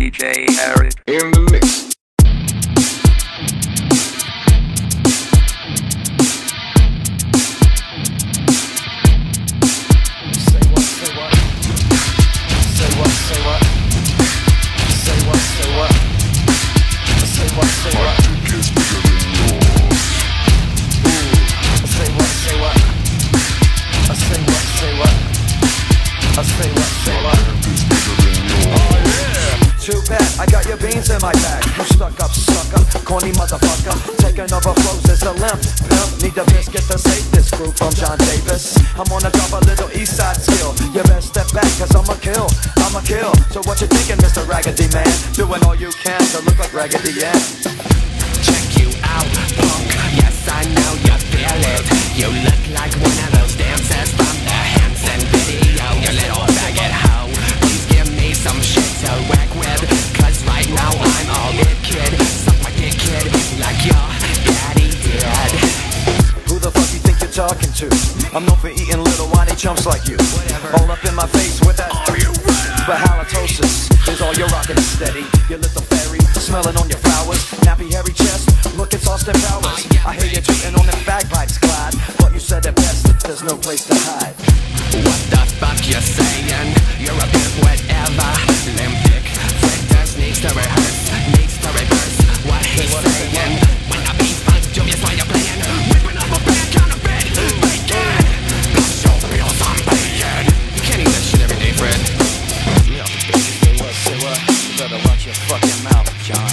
DJ Harry in the mix. Too bad, I got your beans in my bag. You stuck up, sucker, corny motherfucker. Taking over flows as a limp. Pimp, need a biscuit to save this group from John Davis. I'm on a double little east side skill. You best step back, cause I'ma kill. So what you thinking, Mr. Raggedy Man? Doing all you can to look like Raggedy Ann. Check you out, punk. Yes, I know you feel it. You look like one of those dancers from the Hanson video. You little faggot hoe. Please give me some shit to whack with, cause right now I'm all it, kid. Suck my dick, kid, like your daddy did. Who the fuck you think you're talking to? I'm known for eating little whiny chumps like you. All up in my face with that. Are you ready? But halitosis is all you're rocking steady. Your little fairy, smelling on your flowers. Nappy hairy chest, look it's Austin Powers. I hear you tooting on them bagpipes, Clyde. But you said it best, there's no place to hide. What the fuck you saying? You're a bit whatever. Limbic, Flickers needs to rehearse, needs to reverse what he's saying. When I be fun, Julius, why you playing? Whipping up a bad counterfeit, bacon. Show me your bacon. You can't eat that shit every day, Fred. Say what? You better watch your fucking mouth, John.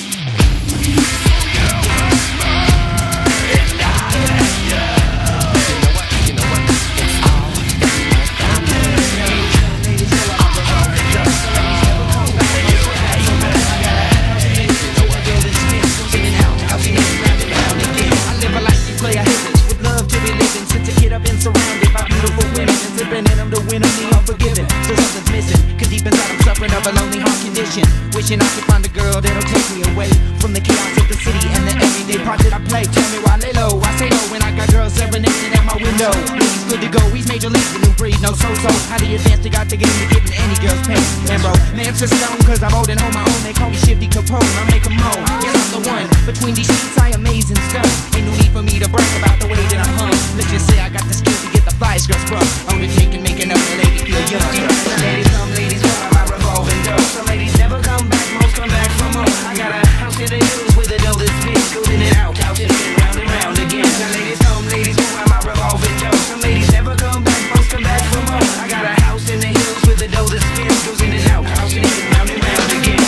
Surrounded by beautiful women and sipping in them to win me unforgiven. So something's missing, cause deep inside I'm suffering of a lonely heart condition. Wishing I could find a girl that'll take me away from the chaos of the city and the everyday part that I play. Tell me why lay low, I say no when I got girls serenading at my window. He's good to go, he's major league, the new breed, no so-so. How do you advance to got the game to getting any girl's pain? And bro, man's a stone cause I'm old and hold my own. They call me Shifty Capone, I make them moan. Yes, I'm the one, between these sheets I amaze and stun. Ain't no need for me to brag about the way that I hum. Let's just say I got the skills to get the flyest girls from. Undertaking, making up the lady feel young. Ladies come, ladies go, I'm my revolving door. Some ladies never come back, most come back from home. I got a house in the hills with a dough that spins, goes in and out, out and in, round and round again. Now ladies come, ladies go, I'm my revolving door. Some ladies never come back, most come back from home. I got a house in the hills with a dough that spins, goes in and out, out and in, round and round again.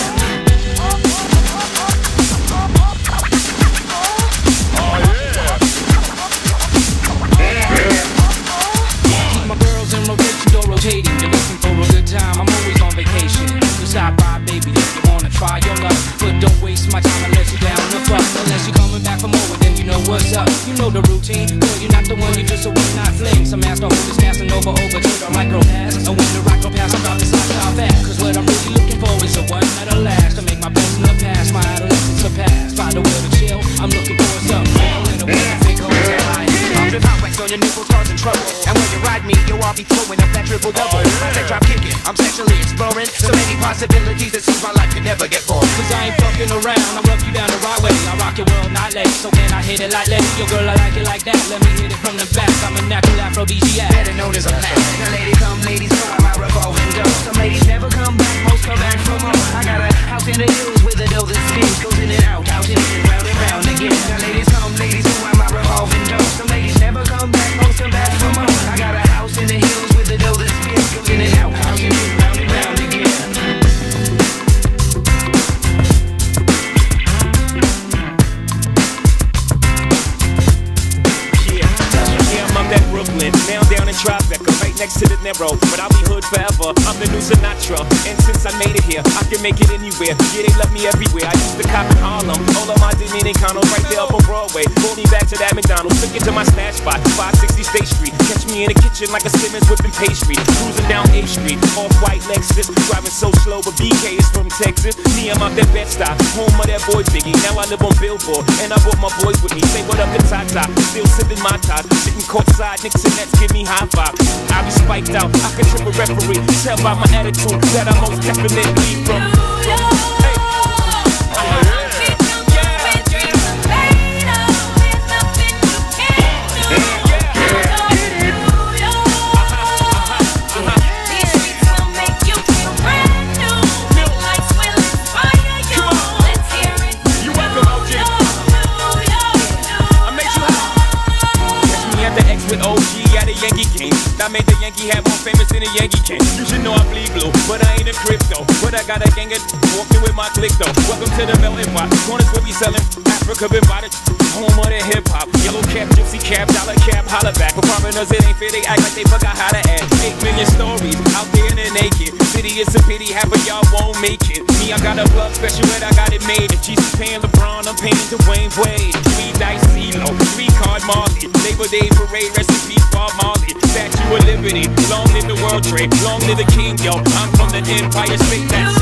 Rotating, you're looking for a good time, I'm always on vacation. So stop by, baby, if you wanna try your luck. But don't waste my time unless you're down the fuck. Unless you're coming back from over, then you know what's up. You know the routine, girl, you're not the one, you're just a one-night fling. Some ass don't hold this gas and over to the micro pass. And when the rock go pass, I'm about to slide down fast. Cause what I'm really looking for is a one that'll last. To make my best in the past, my adolescence surpassed. Find a will to chill, I'm looking for something real. In a way I think holds that high. I'm the hot wax on your nipples, causing trouble. And when you ride me, you'll all be throwing up that triple double. I drop kicking, I'm sexually exploring. So many possibilities, it seems my life can never get bored. Cause I ain't fucking around, I rough you down the right way. I rock your world nightly, so can I hit it like that? Yo girl, I like it like that, let me hit it from the back. I'm a natural aphrodisiac, better known as a Mac. Now ladies come, ladies go, I'm my revolving door. Some ladies never come back, most come back from home. I got a house in the hills with a dough that spins, goes in and out, out and in, round and round again. Now ladies come, ladies go, I'm my revolving door. Some ladies never come back, most come back from home. I got a house in the hills with a dough that spins, goes in and out, out and in, round and round again. That Brooklyn, now down in Tribeca, right next to the Narrow. But I'll be hood forever, I'm the new Sinatra. And since I made it here, I can make it anywhere. Yeah, they love me everywhere. I used to cop in Harlem, all of my Dominicanos right there up on Broadway. Pull me back to that McDonald's, took it to my snack spot, 560 State Street. Catch me in the kitchen like a Simmons whipping pastry. Cruising down A Street, off-white Lexus, driving so slow, but BK is from Texas. Me, I'm out that Bed-Stuy, home of that boy Biggie. Now I live on Billboard, and I brought my boys with me. Say what up to Tata, still sipping my top, sitting courtside, Knicks and Nets give me high five. I be spiked out, I can trip a referee. Tell by my attitude that I'm most definitely from a Yankee can. You should know I bleed blue, but I ain't a crypto. But I got a gang of walking with my click though. Welcome to the melting pot. Corners where we selling Africa been by the home of the hip hop. Yellow cap, gypsy cap, dollar cap, holla back. For foreigners it ain't fair, they act like they forgot how to act. 8 million stories out there in the naked city. It's a pity half of y'all won't make it. Me, I got a plug special and I got it made. If Jesus paying LeBron, I'm paying Dwayne Wade. 3 dice CeeLo, 3 card Marley. Labor Day parade, rest in peace Bob Marley. Statue of Liberty, long live the World Trade, long live the King, yo. I'm from the Empire State. That's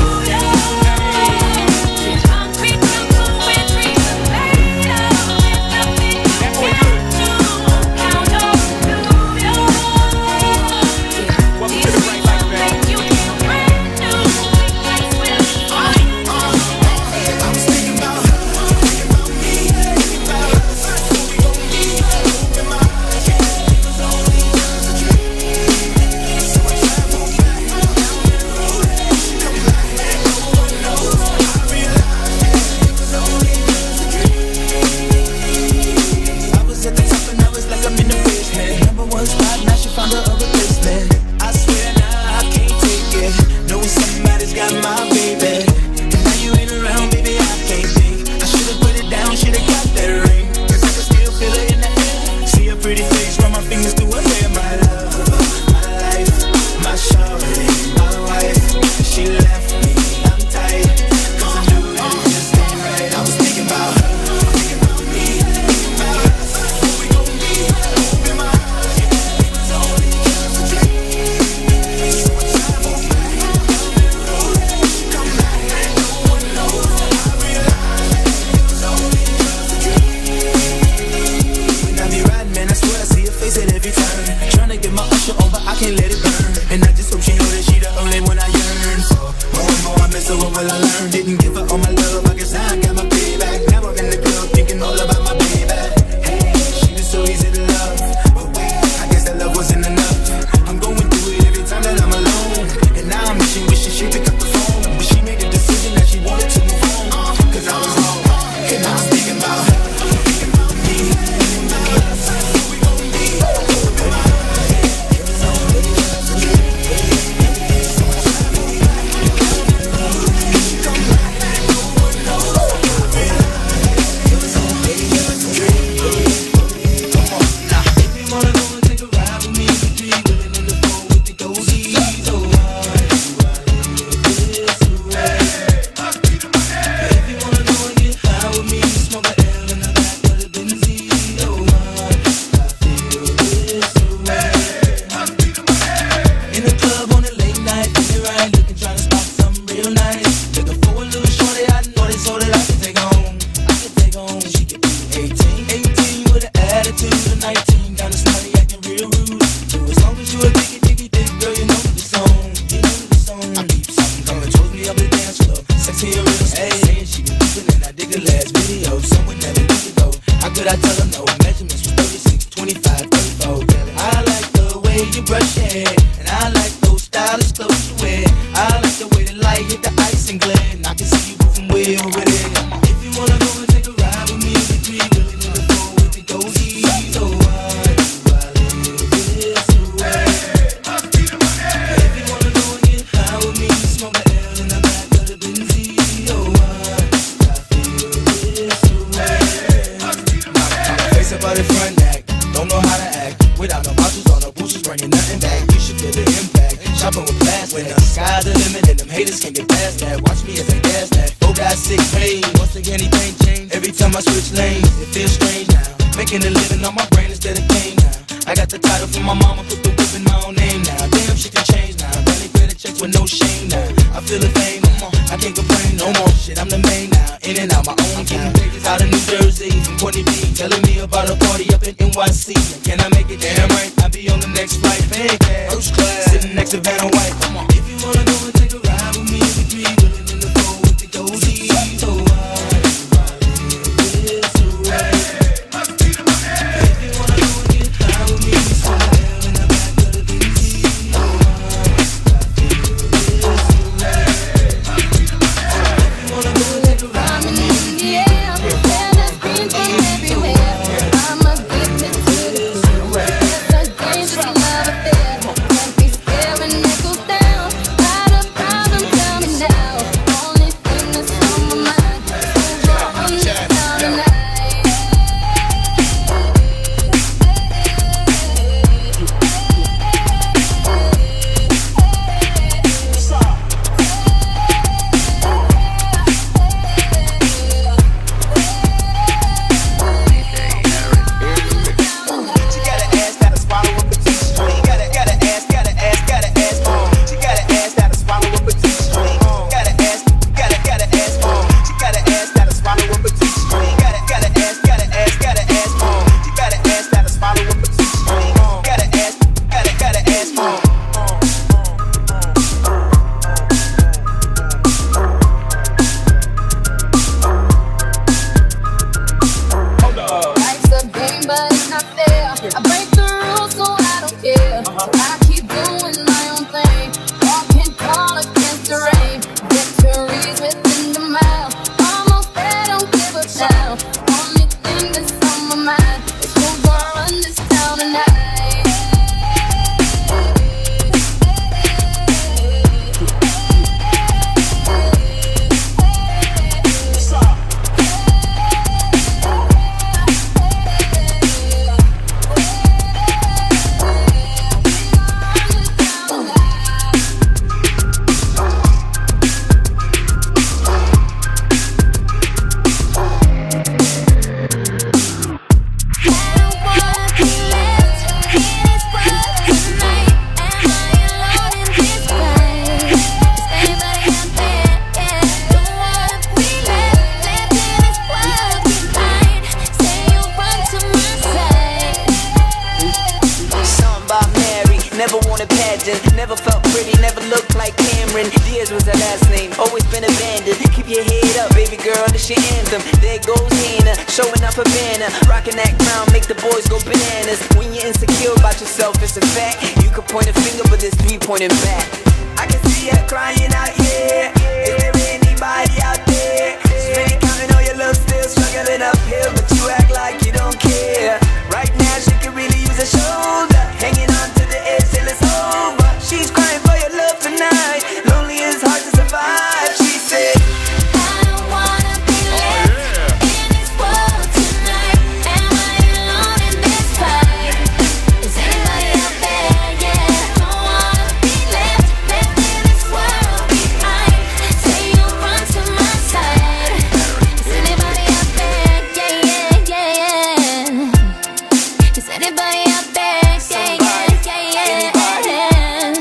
last name, always been abandoned. Keep your head up, baby girl, this your anthem. There goes Hannah, showing up a banner, rocking that crown, make the boys go bananas. When you're insecure about yourself, it's a fact. You can point a finger, but there's 3 pointing back. I can see her crying out, yeah. Is there anybody out there? She's really counting on your love, still struggling uphill, but you act like you don't care. Right now she can really use a shoulder, hanging on to the edge till it's over. She's crying for your love tonight, lonely is hard to survive. She said, I don't wanna be left in this world tonight. Am I alone in this fight? Is anybody out there? Yeah, don't wanna be left in this world behind. Say you'll run to my side. Is anybody out there? Yeah, yeah, yeah, yeah. Is anybody out there? Yeah, yeah, yeah, yeah.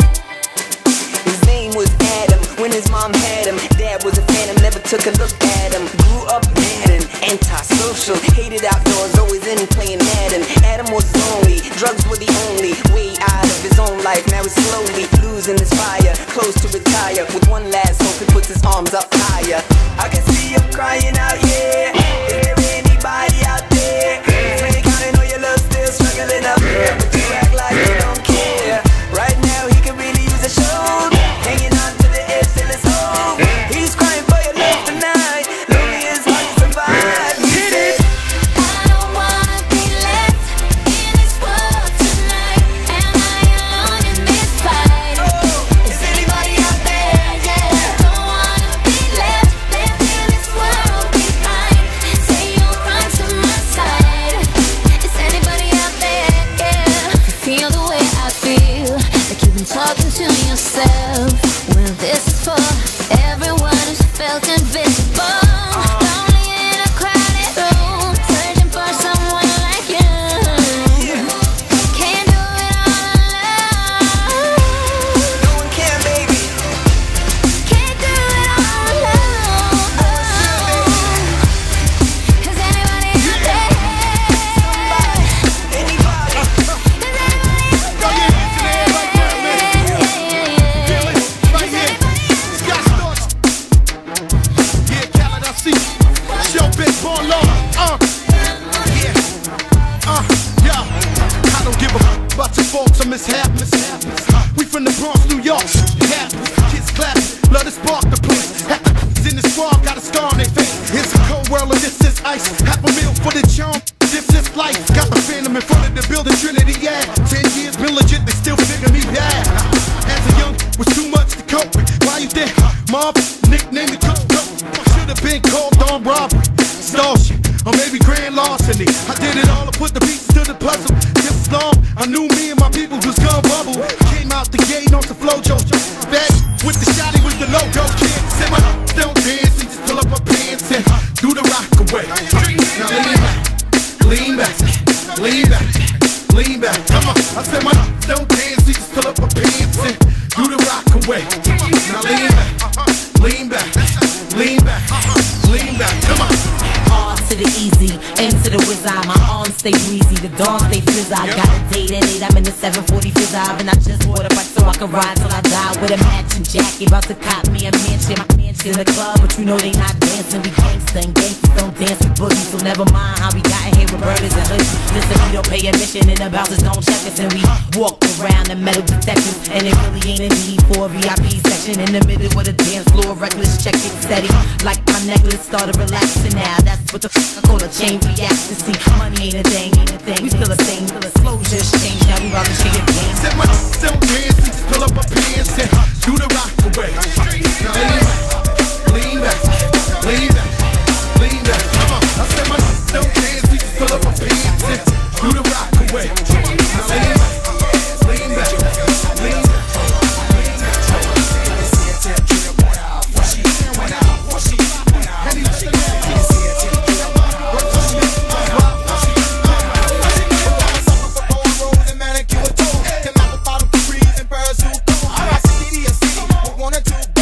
his name was Adam. When his mom had him, dad was a phantom, never took a look at him. Grew up mad and antisocial, hated outdoors, always in playing Madden. Adam was lonely, drugs were the only way out of his own life. Now he's slowly losing his fire, close to retire. With one last hope, he puts his arms up higher. I can see him crying out, yeah. Is there anybody out there? He's really counting on your love, still struggling up here, but you act like you don't care. Right now he can really use a shoulder, hanging on to the edge till it's over. He's crying for your love tonight, lonely is hard to survive. He said, I don't wanna be left in this world tonight. Am I alone in this fight? is anybody out there? Yeah, don't wanna be left in this world behind. Say you'll run to my side. Is anybody out there? Yeah, feel the way I feel, like you've been talking to yourself. Well, this is for everyone who's felt invisible, lonely in a crowded room, searching for someone like you. Can't do it all alone. No one can, baby. Can't do it all alone. Is anybody out there? Anybody? Is anybody out Mishaps. We from the Bronx, New York. Kids clap, love to spark the place. Half the in the squad got a scar on their face. It's a cold world and this is ice. Half a meal for the charm. This is life. Got the phantom in front of the building, Trinity. Yeah, 10 years been legit. They still figure me bad. As a young, was too much to cope with. Why you think Mob nicknamed the cook? Should have been called on robbery, extortion, or maybe grand larceny. I did it all. I put the pieces to the puzzle. This long, I knew me and my people was gonna bubble. Came out the gate on some flojo. Back with the shotty with the logo. Kid said my don't dance and just pull up my pants and do the rock away. Now lean back, lean back, lean back. Come on, I said my don't dance and just pull up my pants and do the rock away. Now lean back, lean back, lean back. Come on. R to the easy, M to the wizard. My arms stay breezy, the dawn stay fizz. I got a date at 8, I'm in the 740 fizz. And I just bought a bike so I can ride till I die with a matching jacket. About to cop me a mansion, my mansion in the club, but you know they not dancing. We gangsta and gangsters don't dance with boogies, so never mind how we got here with burgers and hoodies. Listen, we don't pay admission and the bouncers don't check us, and we walk around the metal detectors. And it really ain't a need for a VIP section in the middle of the dance floor. Reckless, check it steady, like my necklace started relaxing now. That's what the I call a chain reaction. See, money ain't a thing, we still the same. Flow just changed, now we about to change the game. Set my don't dance, and just pull up my pants and do the rock away. Now lean back, lean back, lean back. Come on, I said my don't dance, we just pull up my pants and do the rock away. Now lean back, lean back. Wanna do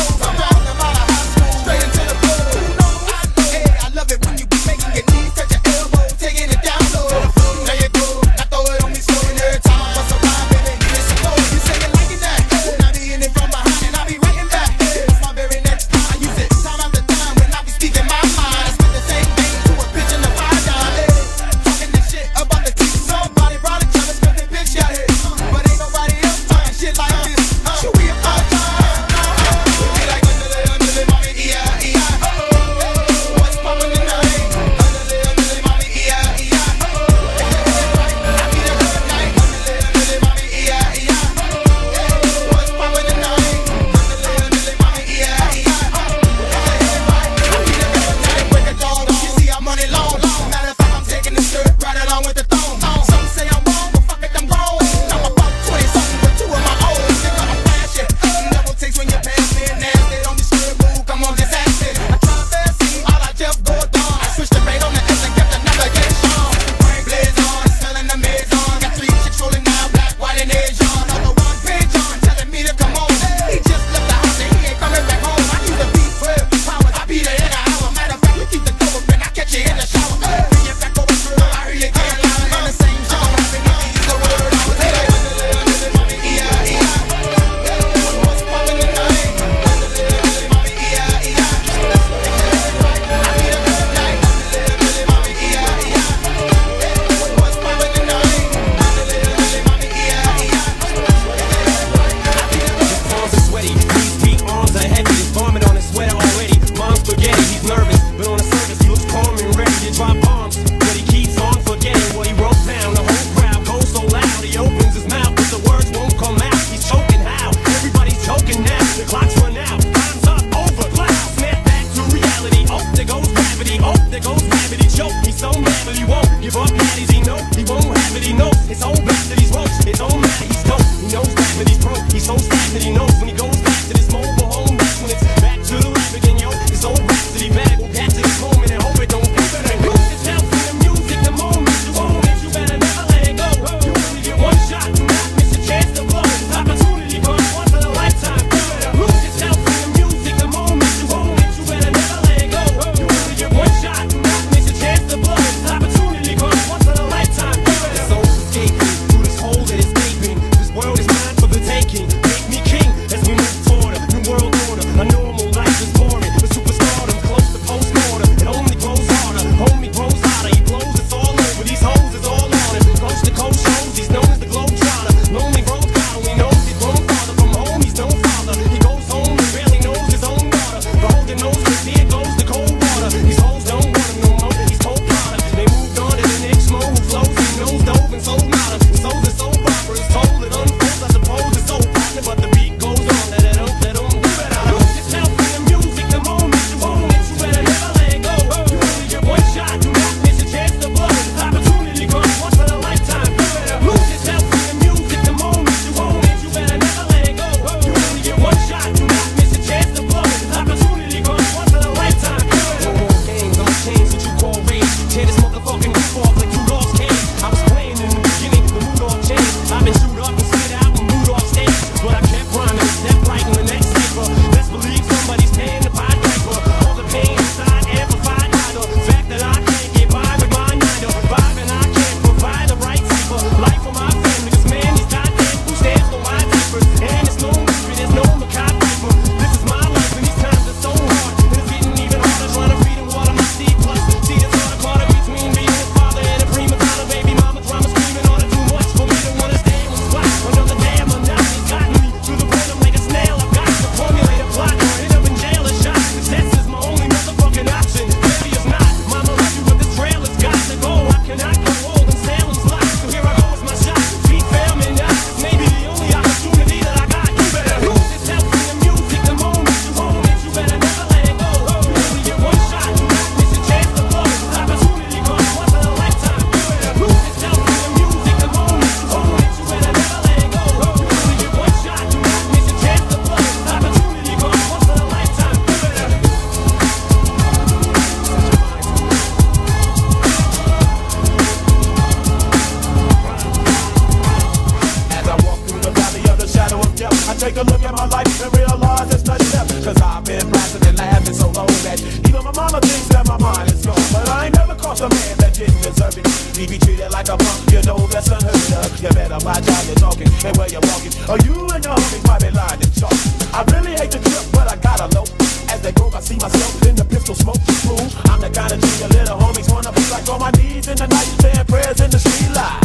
lasted so long that even my mama thinks that my mind is gone. But I ain't never crossed a man that didn't deserve it. He be treated like a punk, you know that's unheard of. You better watch how you're talking and where you're walking, or you and your homies might be lying and chalk. I really hate the trip, but I gotta know. As they go, I see myself in the pistol smoke. Ooh, I'm the kind of G your little homies wanna be like, on my knees in the night, saying prayers in the street light.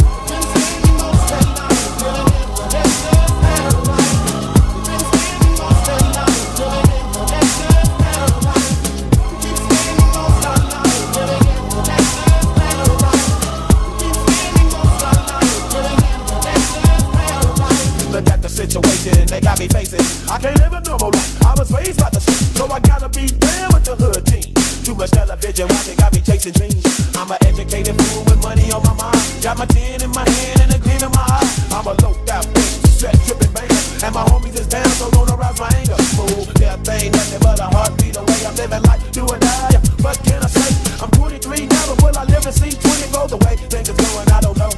Look at the situation they got me facing. I can't live a normal life. I was raised by the street, so I gotta be down with the hood team. Too much television watching got me chasing dreams. I'm an educated fool with money on my mind. Got my tin in my hand and a gleam in my eye. I'm a low out bitch, set tripping banger, and my homies is down, so don't arouse my anger. Fool, death ain't nothing but a heartbeat away. I'm living life do or die. What can I say? I'm 23 now, but will I live and see 24 the way things is going? I don't know.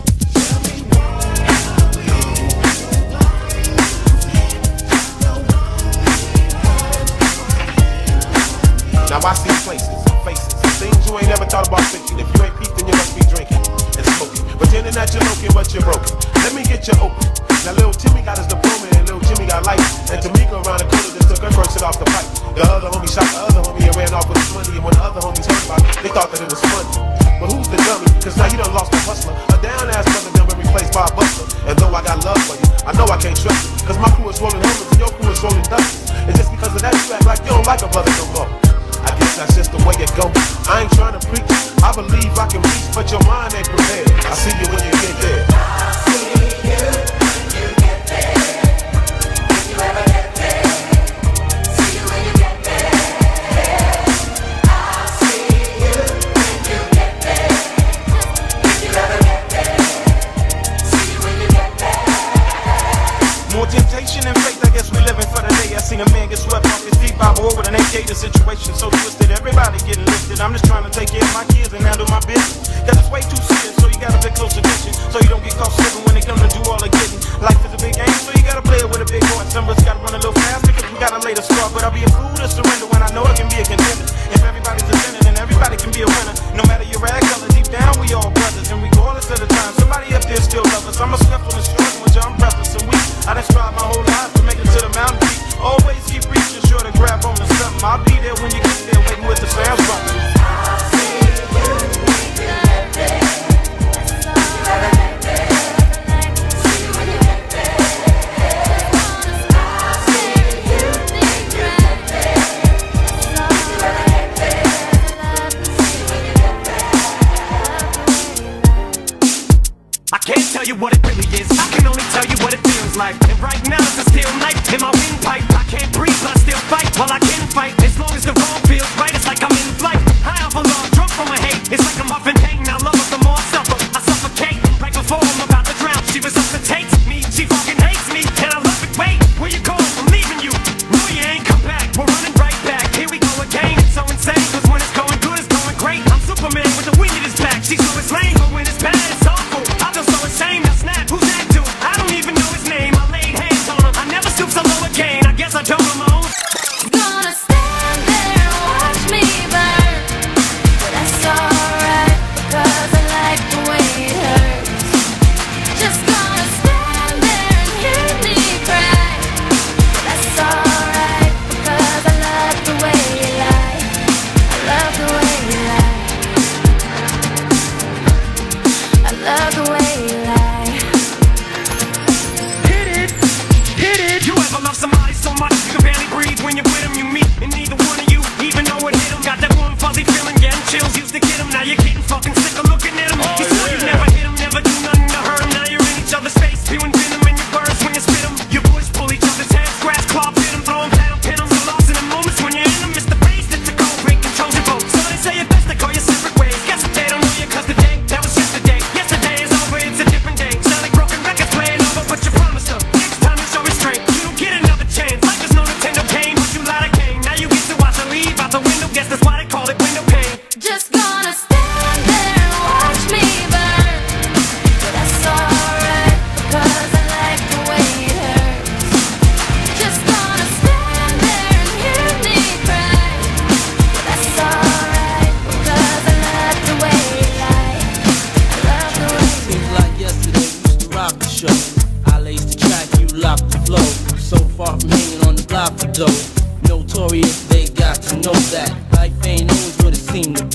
Now I see places, faces, things you ain't never thought about thinking. If you ain't peeped, then you must be drinking and smoking, pretending that you're looking, but you're broken. Let me get you open. Now little Timmy got his diploma and little Jimmy got life, and Tamika around the corner just took her first shit off the pipe. The other homie shot the other homie and ran off with his money, and when the other homies heard about it, they thought that it was funny. But who's the dummy? Cause now you done lost a hustler. A down ass brother done been replaced by a buster. And though I got love for you, I know I can't trust you, cause my crew is rolling hundreds and your crew is rolling dozens. And just because of that, you act like you don't like a brother no more. I guess that's just the way it goes. I ain't trying to preach, I believe I can reach, but your mind ain't prepared. I see you when you get there. I see you when you get there. If you ever get there. See you when you get there. I see you when you get there. If you ever get there. See you when you get there. More temptation and faith, I guess we living for the day. I seen a man get swept off his feet by a boy with an AK. The situation so twisted, everybody getting lifted. I'm just trying to take care of my kids and handle my business. Cause it's way too serious, so you gotta pay close attention, so you don't get caught slipping when they come to do all the getting. Life is a big game, so you gotta play it with a big heart. Some of us gotta run a little faster, cause we gotta lay the start. But I'll be a fool to surrender when I know I can be a contender. If everybody's a sinner, then everybody can be a winner. No matter your rag color, deep down we all brothers. And regardless of the time, somebody up there still loves us. I'm a scuffle and struggle with you, I'm breathless and weak. I done strive my whole life to make it to the mountain peak. Always keep reaching, sure to grab on to something. I'll be there when you get there, waiting with the sounds bumping. I can't tell you what it really is, I can only tell you what it feels like. And right now it's a steel knife in my windpipe. I can't breathe but I still fight, while I can fight. As long as the wrong feels right, it's like I'm in flight.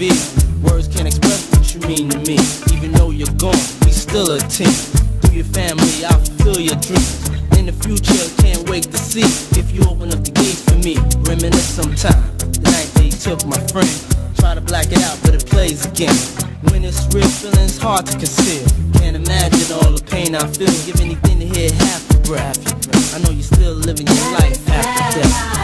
be. Words can't express what you mean to me. Even though you're gone, we still a team. Through your family, I'll fulfill your dreams. In the future, can't wait to see if you open up the gates for me. Reminisce sometime, the night they took my friend. Try to black it out, but it plays again. When it's real, feeling's hard to conceal. Can't imagine all the pain I feel. Give anything to hear half your breath. I know you're still living your life after death.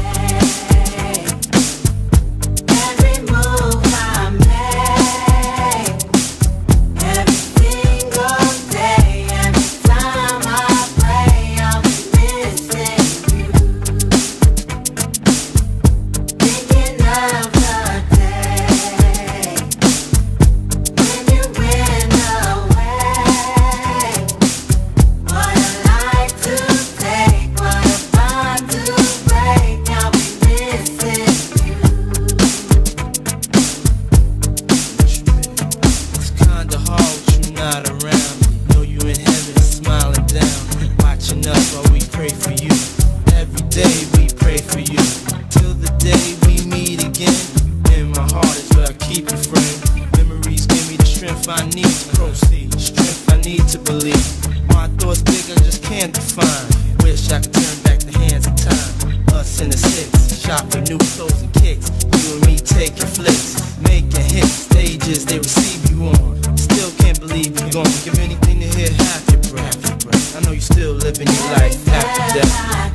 I need to proceed, strength I need to believe. My thoughts big, I just can't define. Wish I could turn back the hands of time. Us in the six, shop for new clothes and kicks. You and me taking flicks, making hits, stages they receive you on. Still can't believe you're gone. Give anything to hear half your breath. I know you're still living your life after death.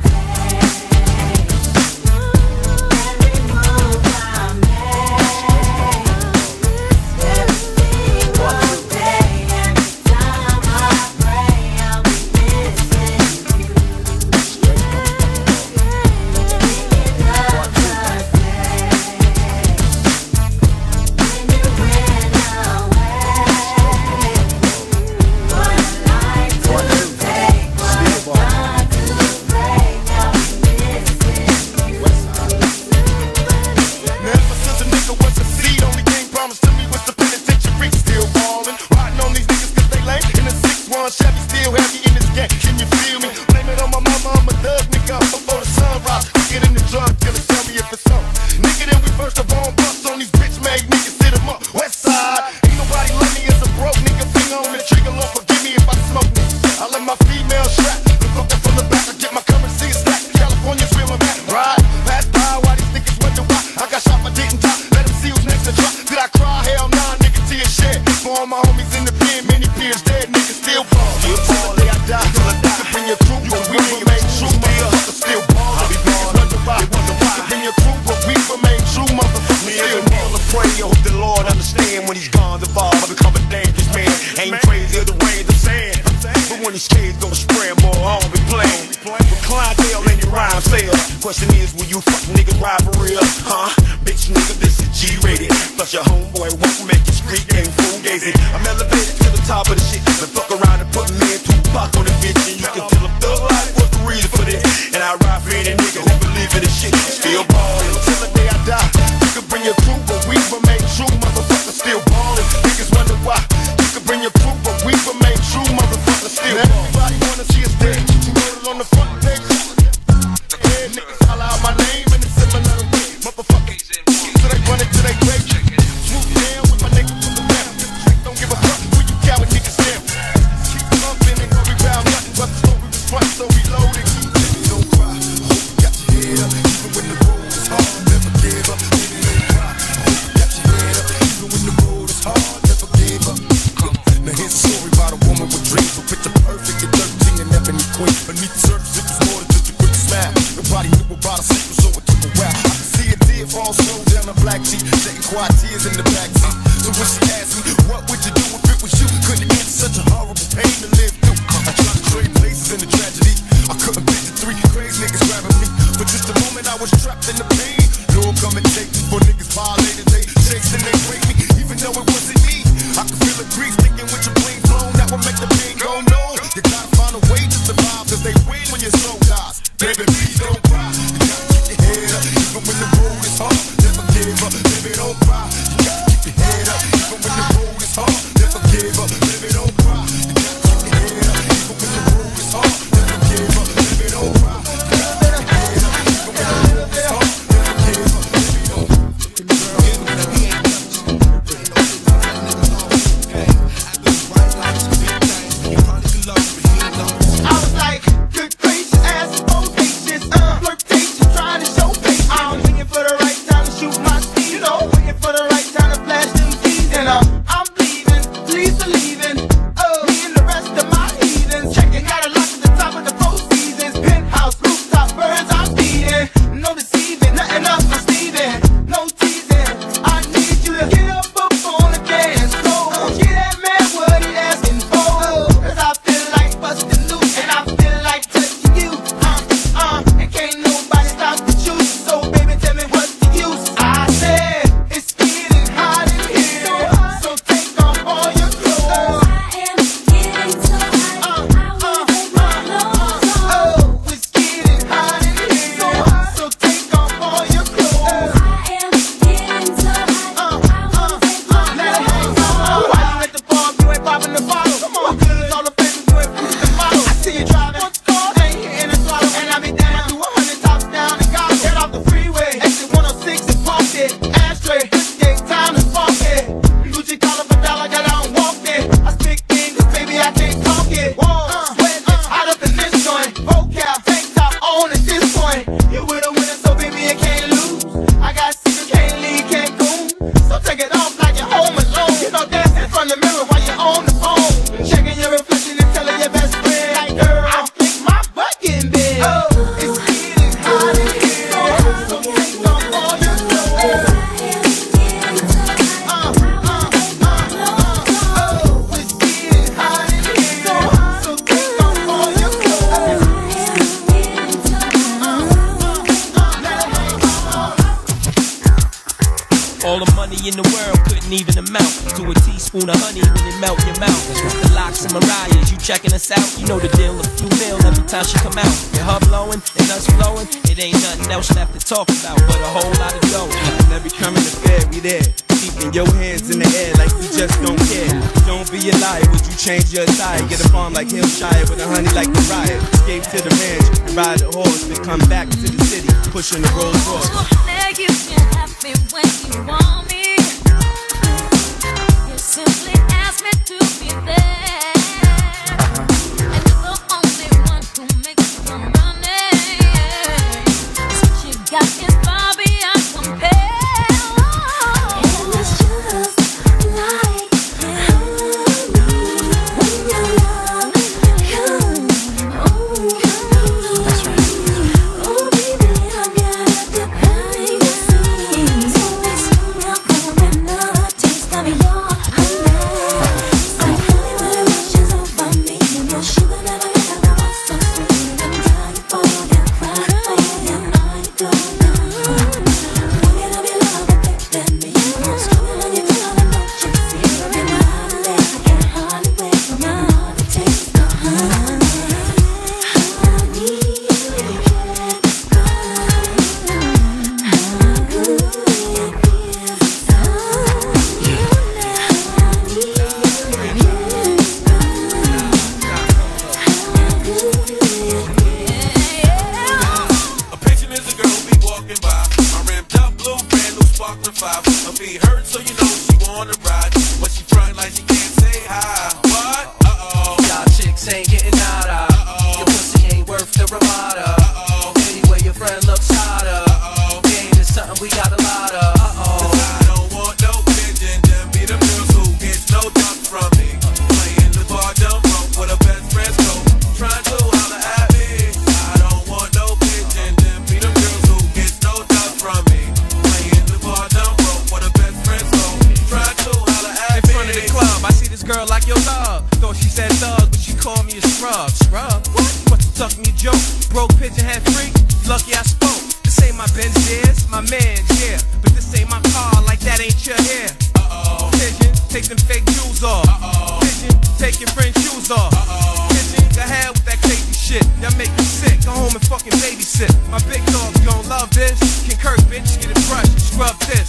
Question is, will you fuck niggas ride for real? Huh? Bitch nigga, this is G-rated. Plus your homeboy won't make your street game full gazing. I'm elevated to the top of the shit. But fuck around and put me in Tupac on the bitch. And you can tell a thug life was the reason for this. And I ride for any nigga who believe in this shit. Still ballin' until the day I die. You can bring your crew, but we remain true. Motherfucker still ballin'. Niggas wonder why. You can bring your crew, but we remain true. Motherfucker still ballin'. Everybody wanna see us dead. You wrote it on the front page. Niggas holler out my name in a similar way. Motherfucker, so they run it to they grave. Swoop down with my niggas from the rap. Don't give a fuck who you coward niggas down. Keep bumping and hurry round nothing but the story was front, so we loaded. Baby, don't cry, hope you got your head up. Even when the road is hard, never give up. Baby, don't cry, hope you got your head up. Even when the road is hard, never give up. Now here's a story about a woman with dreams. So picture perfect at 13 and never any queen. Beneath the surface, it was more than just a quick smile. Nobody knew about a secret, so it took a while. I could see a tear fall slow down a black sheet, shedding quiet tears in the backseat. So when she asked me, what would you do if it was you? Couldn't answer, such a horrible pain to live through. I tried to trade places in the tragedy. I couldn't picture three crazy niggas grabbing me. For just a moment I was trapped in the pain. Lord come and take me for niggas violated. They chased and they raped me, even though it wasn't me. I could feel the grief thinking with your plane blown. That would make the pain go no. You gotta find a way to survive, cause they win when your soul dies. Baby, please don't cry. You gotta keep your head up, even when the road is hard. Never give up, baby, don't cry. You gotta keep your head up, even when the road is hard. Never give up, baby, don't cry. You gotta keep your head up, even when the road is hard. Never give up, baby, don't cry. You gotta keep your head up, even when the road is hard. Never give up, baby, don't cry. All the money in the world couldn't even amount to a teaspoon of honey when it melt in your mouth. The Locks and Mariah's, you checking us out? You know the deal, a few mil every time she come out. With her blowing and us flowing, it ain't nothing else left to talk about but a whole lot of dough. And every coming to fair, we there, keeping your hands in the air like we just don't care. Don't be a liar, would you change your attire? Get a farm like Hillshire with a honey like the riot. Escape to the ranch, ride a horse, then come back to the city, pushing the Rolls Royce. There you can have me when you want me. You simply ask me to be there, and you're the only one who makes me come running. Since you got me far beyond compare. And it's just like when your love comes. That's right. Oh baby, I gotta depend on you. So let's go now for another taste of your honey. Like honey when it washes over me, and your sugar never let go. So sweet, I'm dying for you, crying for you, and I don't know. Wanting to be loved, baby, me. I'm struggling when you feel the note you see. And I can't hardly wait for another taste of honey. A picture is a girl be walking by. My ramped up blue brand new sparkling 5. Her feet hurt, so you know she wanna ride. But she front like she can't say hi. What? Uh-oh. Y'all chicks ain't getting nada. Your pussy ain't worth the Ramada. Anyway, your friend looks hotter. Game is something we got a lot of. Cause I don't want no pigeon. Them be them girls who gets no duck from me. Playing the bar dumb rope with her best friend's coat. Trying to holler at me. I don't want no pigeon. Them be them girls who gets no duck from me. Playing the bar dumb rope with her best friend's coat. Trying to holler at me. In front of the club, I see this girl like your love. Thought she said thug, but she called me a scrub. Scrub? What? Must have tucked me a joke. Broke pigeon head freak. Lucky I spoke. This ain't my Benz, this my man's, yeah. But this ain't my car, like that ain't your hair. Pigeon, take them fake jewels off. Pigeon, take your friend's shoes off. Pigeon, go ahead with that crazy shit. Y'all make me sick. Go home and fucking babysit. My big dog's gon' love this. Can Kirk, bitch, get it brushed, scrub this.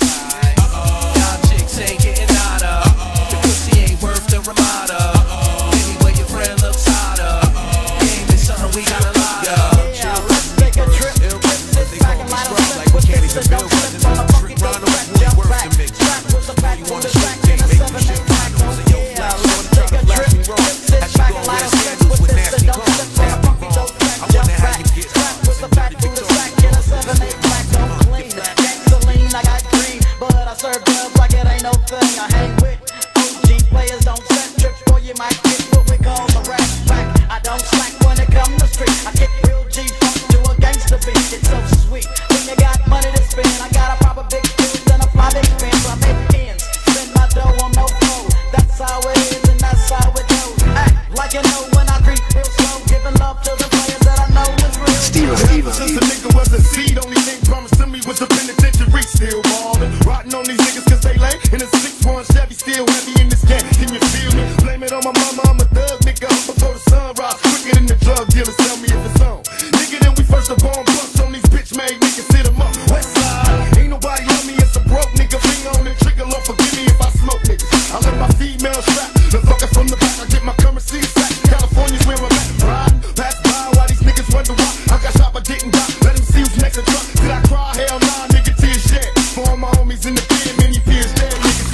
Y'all chicks ain't getting nada. Your pussy ain't worth the Ramada. Anyway, your friend looks hotter. Game is something we got a lot of. Yeah, let's take a trip. Sit back and light a flip with this and don't slip on a funky dope track. Jump back, track with the back on the track in a 7-8 pack. Yeah, let's take a trip. Sit back and light a flip with this and don't slip on a funky dope track. Jump back, track with the back on the track in a 7-8 pack. Don't clean, gasoline, I got green, but I serve dubs like it ain't no thing. I hang with OG players, don't set trips, boy, you might get what we call a rap back. I don't slack when it come to street. I kick real G funk to a gangster beat. It's so sweet when you got money to spend. I got a proper big dude and a fly big fan, so I make ends, spend my dough on no flow. That's how it is and that's how it goes. Act like you know when I creep real slow, giving love to the players that I know is real. Since a nigga was a seed, only thing promised to me was a penitentiary. Still ballin', rotting on these niggas cause they lay in a 6-1 Chevy, still heavy in this game. Can you feel me? Blame it on my mama, I'm a thug nigga. Up before the sunrise, quicker than the drug dealers. Tell me if it's on. Nigga, then we first up on bust on these bitch made niggas, hit 'em up. West side, ain't nobody love me, it's a broke nigga. Finger on the trigger, Lord forgive me if I smoke niggas. I let my female strap, the fucker from the back, I get my currency sack. California's where I'm at, riding, pass by while these niggas wonder why I got shot but didn't die. Let him see who's next to truck. Did I cry? Hell nah, nigga, tears shed. For all my homies in the pen, many fears dead, niggas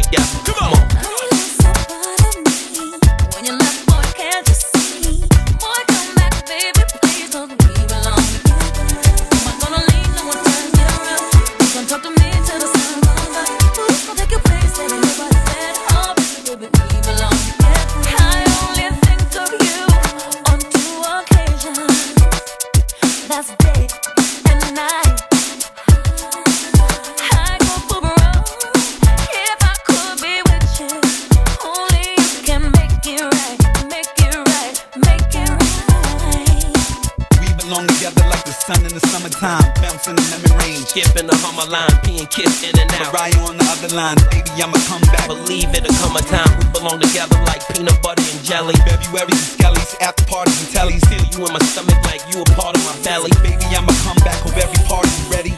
together. Come on. When you left, boy, can't you see? Boy, come back, baby, please, 'cause we belong together. I'm not gonna leave, no one turn you around. You can talk to me till the sun comes up. Who's gonna take your place, baby? Nobody said, oh, baby, we belong together. I only think of you on 2 occasions. That's day and night. I go for broke if I could be with you. Only you can make it right, make it right, make it right. We belong together like the sun in the summertime, bouncing in lemon rain, Skip in the Hummer line, P and Kiss in and out. Mariah on the other line, baby, I'ma come back. Believe it'll come a time we belong together like peanut butter and jelly. February and skellies, after parties and tellies. Feel you in my stomach like you a part of my belly. Baby, I'ma come back, hope every party ready.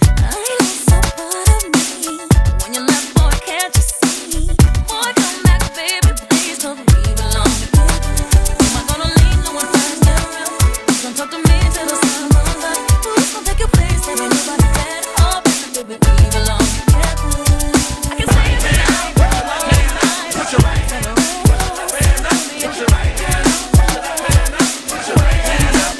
When you left, boy, can't you see? Boy, come back, baby, please, 'cause we belong together. I'm not gonna leave, no one turns you around. You can talk to me till the sun comes up. Who's gonna take your place, baby? Nobody said, oh, baby, we belong together. I can say it now. Put your right hand up. Put your right hand up. Put your right hand up. Put your right hand up.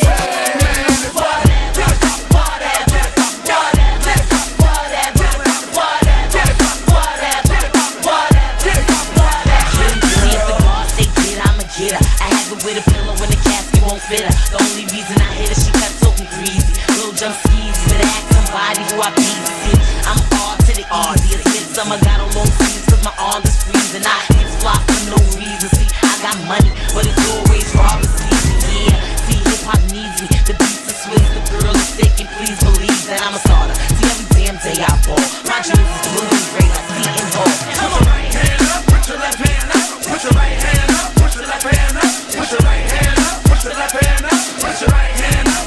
With a pillow in the casket won't fit her. The only reason I hit her, she got so greasy. Little jump skis, but ask somebody who I be. See, I'm all to the easiest. Midsummer got on long sleeves 'cause my arms is freezing. I hit flop for no reason. See, I got money, but it's always robbing season. Yeah, see, hip hop needs me. The beats are sweet, the girl is sick, and please believe that I'm a starter. See, every damn day I ball. My dreams is moving great like Seton Hall. Come on, right hand up, put your left hand up, put your right hand up, put your left hand up, put your right hand up, put your left hand up, put your right hand up.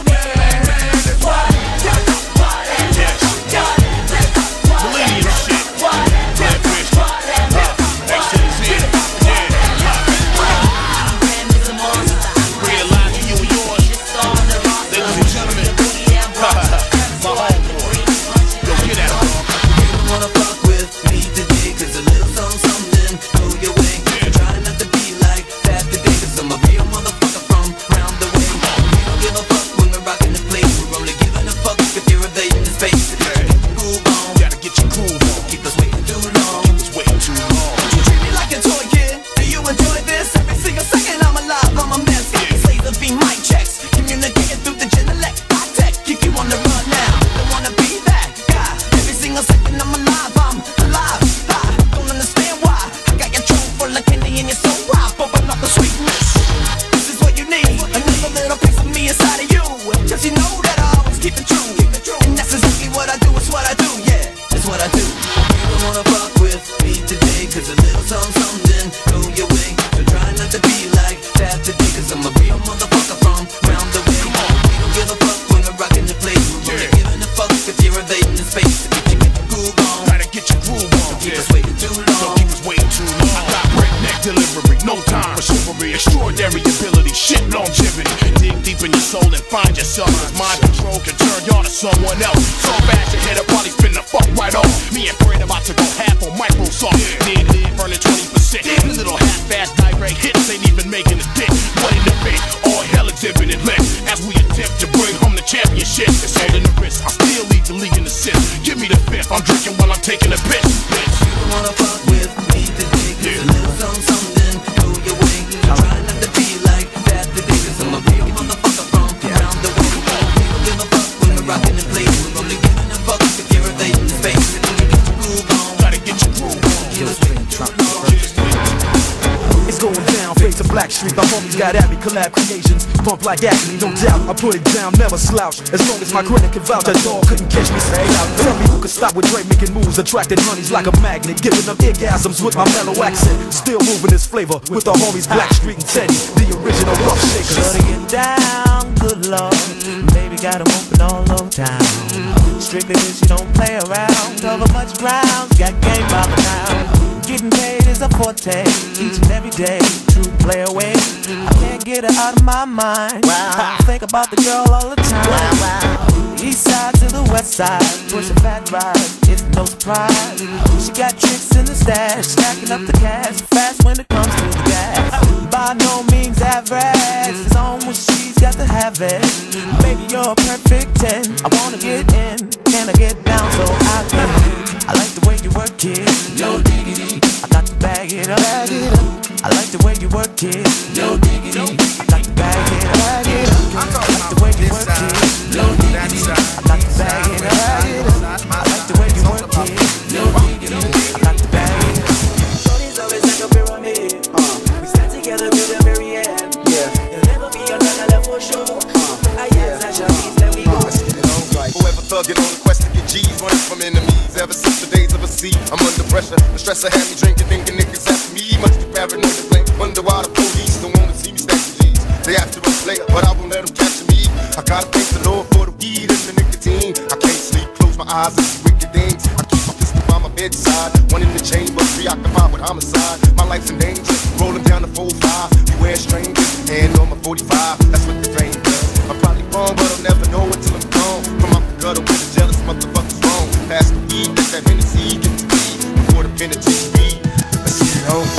Millennium shit. Blackfish. That shit is it. Realize you and yours. Ladies and gentlemen. My homeboy. Yo, get out. You don't wanna fuck with me today, 'cause a little something go your way. Try not to be like that today, 'cause I'm a real motherfucker from round the way. We don't give a fuck when we're rocking the place. We're only giving a fuck if you're evading the space. Groove on, Gotta get your groove on. keep us waiting too long. Keep us waiting too long. You treat me like a toy kid. Do you enjoy this? Every single second I'm alive, I'm a mess. Laser beam mic checks, communicating through the genelec. High tech, keep you on the run now. Don't wanna be that guy. Every single second I'm alive, I'm alive. I don't understand why. I got your trunk full of candy and you're so wild. Open up the sweetness. This is what you need. Another little piece of me inside of you. 'Cause you know that I always keep it true. And that's exactly what I do, it's what I do, yeah. It's what I do. You don't wanna fuck with me today, 'cause a little something go your way. So try not to be like that today, 'cause I'm a real motherfucker from round the way. We don't give a fuck when we're rocking the place. We're only giving a fuck if you're invading the space. Get your groove on. Gotta get your groove on. Keep us waiting too long. Don't keep us waiting too long. I got breakneck delivery, no time for chivalry. Extraordinary ability, shit longevity. Dig deep in your soul and find yourself. 'Cause mind control can turn y'all to someone else. So fast your head up, body spin the fuck right off. Me and Fred about to go half on Microsoft. Dig, burning 20%. The little half-fast direct hits ain't even making a dent. What in the bit? All hell exhibited left. As we attempt to bring home the championship. It's holding the wrist. I still lead the league in assists. Give me the fifth. I'm drinking while I'm taking a piss. You don't wanna fuck with me today, 'cause a little something go your way. Try not to be like that today, 'cause I'm a real motherfucker from round the way. We don't give a fuck when we're rocking the place. We're only giving a fuck if you're evading the space. Get your groove on. Gotta get your groove on. It's going down, fade to Black Street. My homies got at me, collab creations. Pump like acne, no doubt. I put it down, never slouch. As long as my credit can vouch, that dog couldn't catch me. Stay out. Tell me who could stop with Dre making moves, attracting honeys like a magnet, giving them orgasms with my mellow accent. Still moving this flavor with the homies Black Street and Teddy, the original rough shakers. Shutting it down, good lord. Baby got 'em open all over town. Strictly this, you don't play around. Cover much ground, got game by the now. Getting paid is a forte, each and every day. True play away, I can't get her out of my mind. I think about the girl all the time. East side to the west side, pushing fat rides. It's no surprise. She got tricks in the stash, stacking up the cash, fast when it comes to the gas. By no means average, it's on when she's got to have it. Baby, you're a perfect 10. I wanna get in, can I get down so I can? I like the way you work it, no diggity. I got to bag it up, I like the way you work it, no diggity. I got to bag it up, I like the way you work it, no diggity. I got to bag it up, I like the way you work it, no diggity. I got to bag it up. Shorty's always like a pyramid. We stand together to the very end. There'll never be another love for sure. Let me go. Forever thugging on the quest to get G's, running from enemies. Ever since the days of a sea, I'm under pressure. The stress had me drinking, thinking niggas after me. Much too paranoid to blame. Wonder why the police don't wanna see me stacking G's. They after us later, but I won't let them capture me. I gotta thank the Lord for the weed and the nicotine. I can't sleep, close my eyes and see wicked things. I keep my pistol by my bedside, one in the chamber, preoccupied with homicide. My life's in danger, rolling down the 4-5. Beware strangers, hand on my 45. That's what the flame does. I'm probably wrong, but I'll never know until I'm gone. From out the gutter with the jealous motherfuckers wrong. Pass the weed, let that Hennessy get to me before the penitentiary. Let's get it home.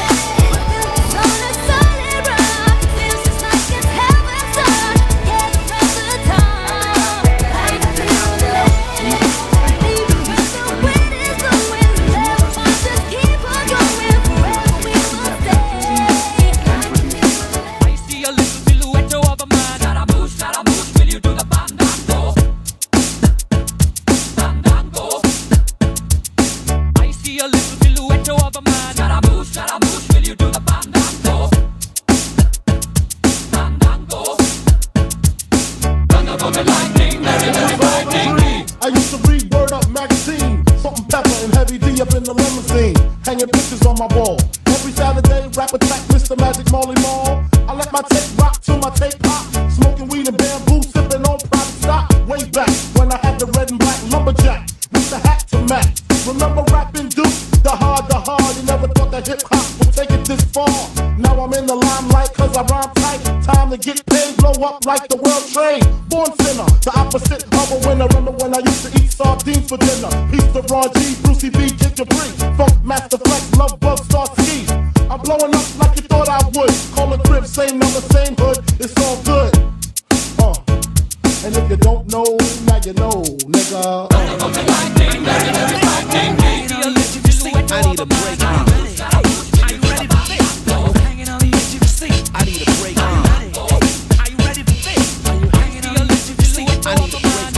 I used to read Word Up magazine, Salt and Pepper and Heavy D up in the limousine, hanging pictures on my wall. Every Saturday, rap attack Mr. Magic Molly Mall. I let my tape rock till my tape pop, smoking weed and bamboo, sipping on private stock. Way back when I had the red and black lumberjack with the hat to match. Remember rapping Duke? The hard. You never thought that hip hop would take it this far. Now I'm in the limelight cause I rhyme tight. Time to get paid, blow up like the world trade. Born sinner, the opposite of a winner. Remember when I used to eat sardines for dinner? Peace to Ron G, Brucey B, Ginger Bree, Funk Master Flex, Love Bug, Star Ski. I'm blowing up like you thought I would. Call a crib, same number, same hood. It's all good. And if you don't know, now you know, nigga. I need a break. Are you ready for this? Hanging on the edge of your seat. I need a break. Are you ready for this? Are you hanging on the edge of your seat? I need a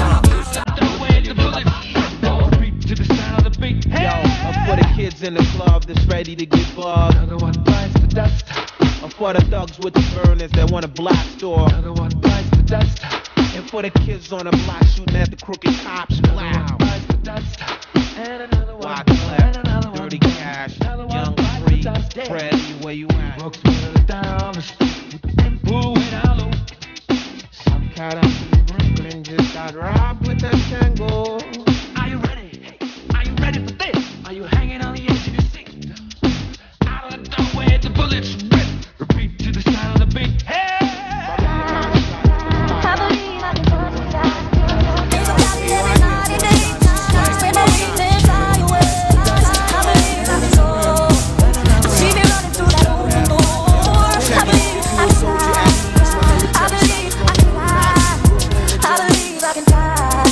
break. To the sound of the beat. Yo, I'm for the kids in the club that's ready to get bugged. Another one bites the dust. I'm for the thugs with the burners that want a black store. Another one bites the dust. And for the kids on the block shooting at the crooked cops. Wow. Bites the dust. And another one. Dirty Cash, Young Free, Freddy, where you at? Brooks with down the street. Ooh, and I low. Some cat up in Brooklyn just got robbed with a tango. Are you ready? Hey, are you ready for this? Are you hanging on the edge of your seat? Out of the doorway, the bullets rip. Repeat to the sound of the beat. Hey! I believe I can touch the sky. It's about every night and day. Spread my wings and fly away. I believe I can soar. See me running through that open door. I believe I can fly. I believe I can fly. I believe I can fly.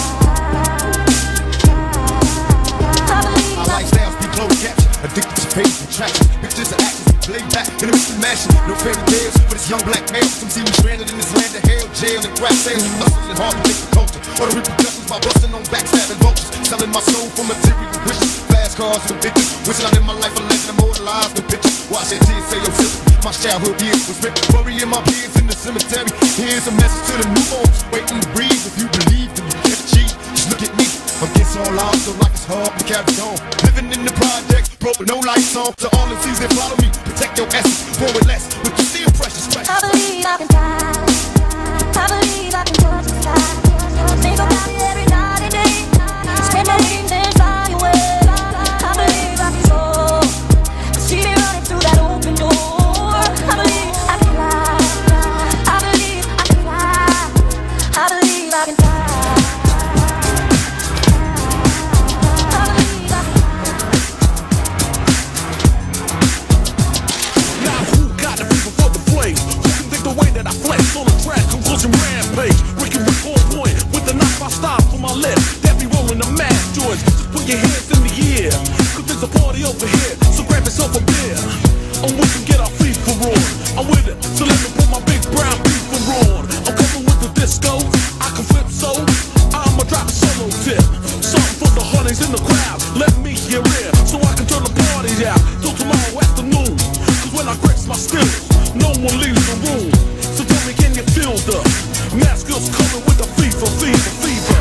I believe Our lifestyles be closed caption, addicted to pace and traction. Pictures and actions play back in the midst of mashing. No fairy tales for this young black male. Some see me stranded in this land of hell, jail and crack sales. Hustling hard to take the culture. Or the repercussions by busting on backstabbing vultures. Selling my soul for material wishes. Fast cars and bitches. Wishing I lived my life a legend, immortalized in pictures. Watch that tears say, yo, sister, my childhood years was written. Burying my peers in the cemetery. Here's a message to the newborns. Waiting to breathe. If you believe, then you can't cheat. Just look at me. I'm getting all out, so like it's hard to carry on. Living in the projects, broke with no lights on. To all the seas that follow me, protect your essence, forward less. What you see in precious. I believe I can fly. I believe I can touch the sky. Think about it every night and day. Spread my wings and fly away. I believe I can soar. See me running through that open door. I believe I can fly. I believe I can fly. I believe I can fly. I and we can get our FIFA on. I'm with it, so let me put my big brown FIFA on. I'm coming with the disco, I can flip so I'ma drop a solo tip. Something for the honeys in the crowd, let me hear it, so I can turn the party out till tomorrow afternoon. Cause when I grace my skills, no one leaves the room. So tell me, can you feel the mass skills coming with the FIFA, FIFA, FIFA?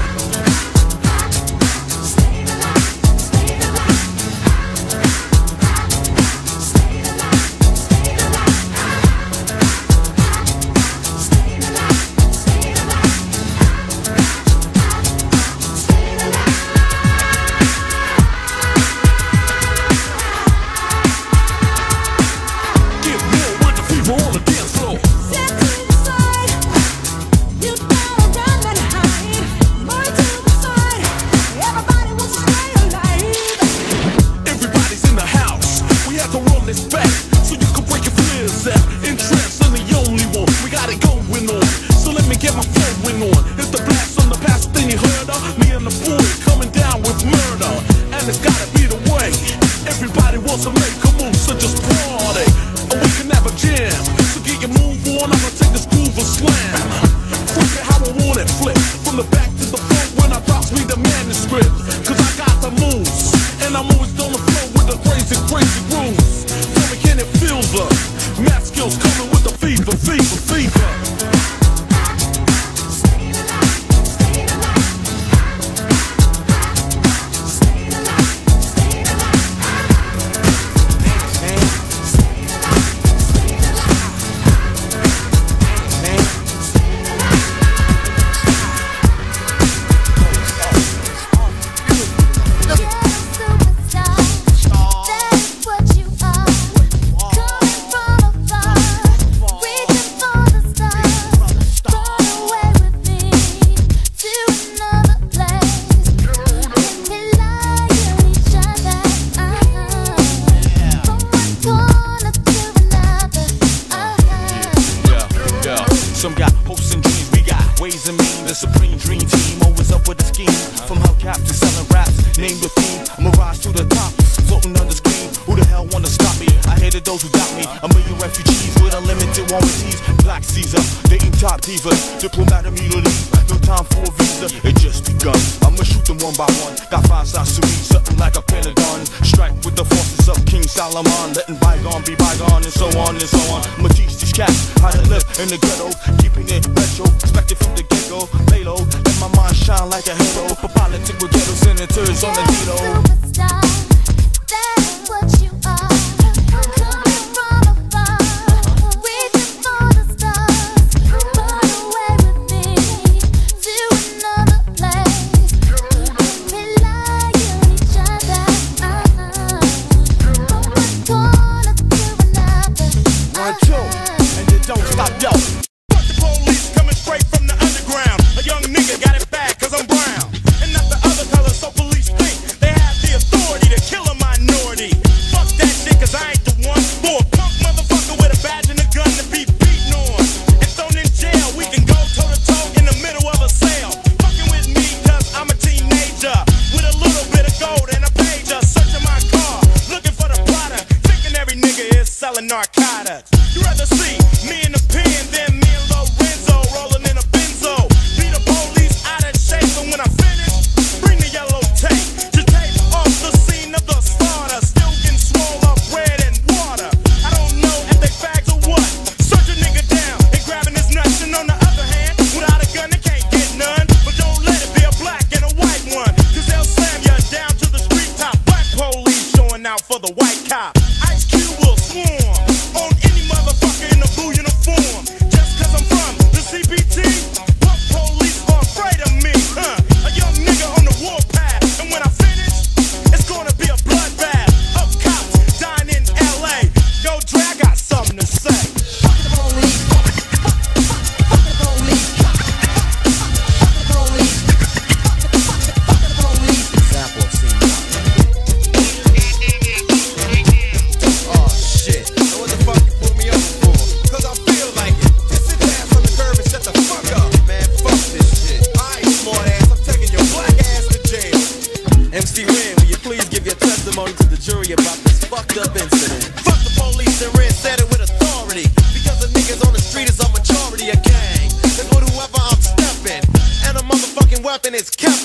Ice Cube will swarm on any motherfucker in a blue uniform. Just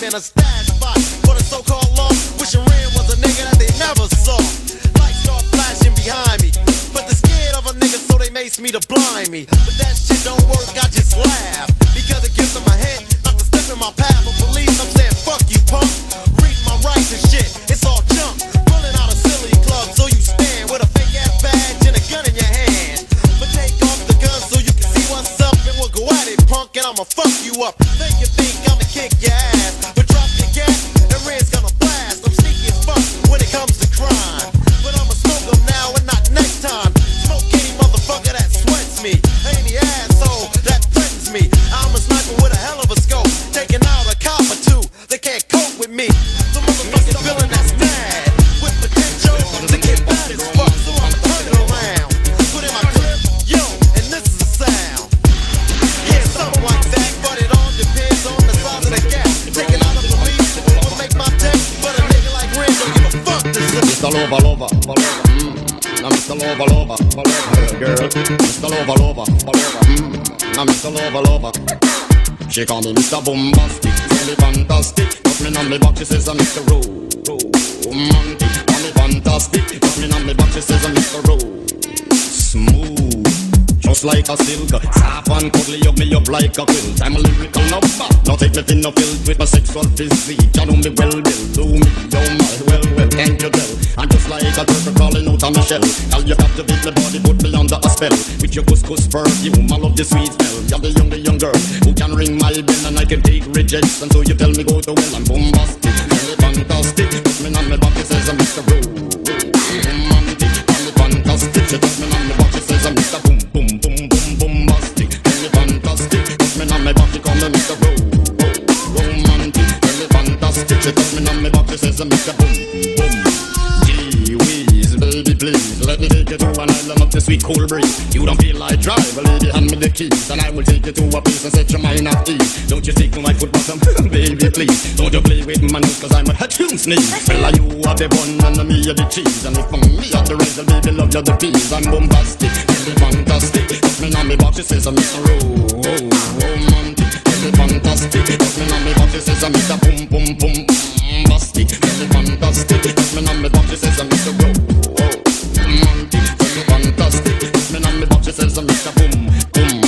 than a stash spot for the so-called law. Wishing Ren was a nigga that they never saw. Lights start flashing behind me, but they're scared of a nigga, so they mace me to blind me. But that shit don't work, I just laugh, because it gives them a head not to step in my path of police. I'm saying fuck you, punk. Read my rights and shit, it's all junk. Pulling out a silly club, so you stand with a fake ass badge and a gun in your hand. But take off the gun so you can see what's up, and we'll go at it, punk, and I'ma fuck you up. Make you think I'ma kick your ass, but drop your gas, and Red's gonna blast. I'm sneaky as fuck when it comes to crime, but I'ma smoke them now and not next time. Smoke any motherfucker that sweats me, any asshole that threatens me. I'm a sniper with a hell of a scope, taking out a cop or two. They can't cope with me. The motherfucking villain that's mad with potential to get bad as fuck, so I'm turning around. Put in my clip, yo, and this is the sound. Yeah, something like that, but it all depends on the size of the gap. Taking out a police will make my text, but a nigga like Ren don't give a fuck. Mr. Lover, lover, lover, now Mr. Lover, lover, lover, girl. Mr. Lover, lover, lover, now Mr. Lover, lover. She call me Mr. Bombastic, tell me fantastic. Put me on me back, she says I'm Mr. Romantic. Call me fantastic, put me on me back, she says I'm Mr. Smooth, just like a silk. Soft and cuddly, hug me up like a quilt. I'm a lyrical number, now take me thin or filled with my sexual physique. You know me well, Bill, do me, oh my, well, can't you tell? I'm just like a turtle crawling out of my shell. Girl, you captivate my body, put me under a spell. With your couscous perfume, I love the sweet smell. You're the young girl who can ring my bell, and I can take rejection. So you tell me go to well, I'm bombastic, really fantastic. Put me on my back, it says I'm Mr. Romantic. Really fantastic, she touch me on my back, she says I'm Mr. Boom, boom, boom, boom, bombastic. Really fantastic, put me on my back, she call me Mr. Romantic. Really fantastic, she touch me on my back, she says I'm Mr. Boom, boom. Gee whiz, baby please, let me take you to an island of the sweet cool breeze. You don't feel like drive, well, lady, hand me the keys, and I will take you to a place and set your mind at ease. Don't you take my foot bottom, baby please. Don't you play with my nose, cause I'm a tune sneeze. Well, you are the bun and me are the cheese, and if I'm me are the rice, baby love you the peas. I'm bombastic, really fantastic. Put me on me box, she says I'm Mr. Romantic. Really fantastic, put me on me box, she says I'm Mr. Boom, boom, boom, bombastic. Really fantastic, put me on me box, she says I'm Mr. Romantic. Really fantastic, put me on me box, she says I'm Mr. Boom, boom.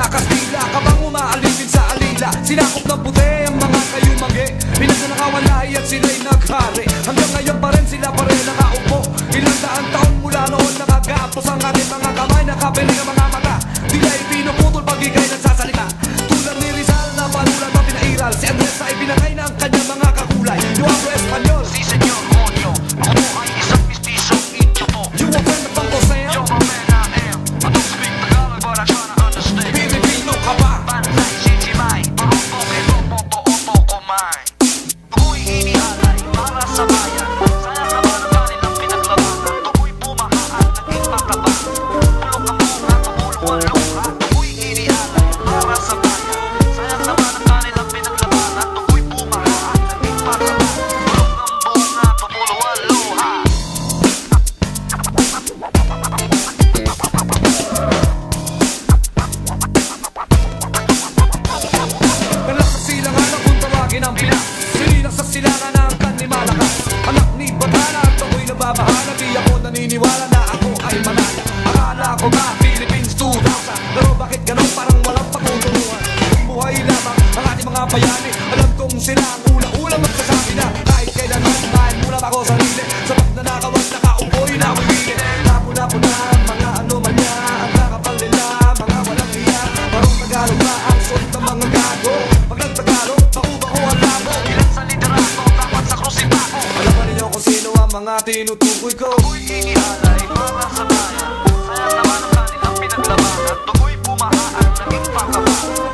Kastila, kabang umaalipin sa alila. Sinakop ng puti ang mga kayumagi, pinagnanakawan lahi at sila'y naghari. Hanggang ngayon pa rin sila pa rin nakaupo. Ilang daang taon mula noon nakagapos ang ating mga kamay, nakapiling ang mga mata. Dila'y pinuputol pag ika'y nagsasalita. Tulad ni Rizal na panulat ang pinairal, si Andres ay pinakay ng kanyang mga kakulay. Yo hablo Espanyol, si senyor Monyo. Ako ay isang mistisong Indio po. You a friend of Uncle Sam? Yo my man I am. I don't speak Tagalog but I try to understand. Pilipino ka ba? Bansay Chichimay, Toronto kay Tomoto Oto Kumay. Tukoy inialay para sa bayan. Sayang naman ang kanilang pinaglabanan. Tukoy bumahaan, naging pakaba. Tulong ang bunga, tumulong ang luha. Tukoy inialay para sa bayan. Sayang naman ang kanilang pinaglabanan. Tukoy bumahaan, naging pakaba. Tulong ang bunga, tumulong ang luha. Kalakasilangan ang kung tawagin ang bilang. Sinilang sa silangan ng kanimalakas. Anak ni Batana at ako'y nababahala. Di ako naniniwala na ako ay manala. Akala ko ba Philippines 2000? Pero bakit ganun parang walang pagtuturuan? Buhay lamang ang ating mga bayani. Alam kong sila ang ula-ula magsasabi na kahit kailanman kahit mula pa ako sarili. Sa pagnanakawan nakaupoy na wili. Napuna-puna ang mga anomanya. Ang kakapal nila mga walang hiya. Parang Tagalog na ang suot ng mga gago. Pag nagtagalog, bako-bako ang labo. Ilan sa liderato, dapat sa krusipako. Alam ba ninyo kung sino ang mga tinutukoy ko? Tukoy inihalay para sa bayan. Sayang naman ang kanilang pinaglabanan. Tukoy bumahaan, naging pakaba.